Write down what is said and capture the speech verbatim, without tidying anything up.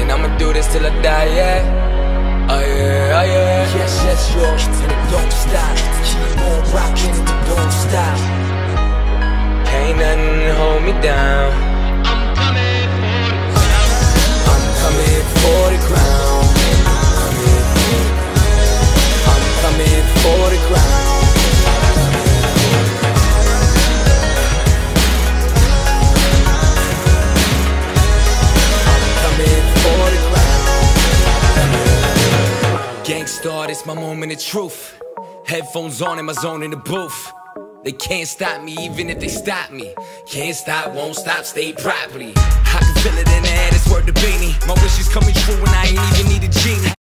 and I'ma do this till I die, yeah. Oh yeah, oh yeah. Yes, yes, yours, and it don't stop. Keep on rocking and it don't stop. Ain't nothing hold me down. I'm coming for the crown. I'm coming for the crown. I'm coming for the crown. Gangstar, this my moment of truth. Headphones on in my zone in the booth. They can't stop me even if they stop me. Can't stop, won't stop, stay properly. I can feel it in the air, this word to Beanie. My wish is coming true and I ain't even need a genie.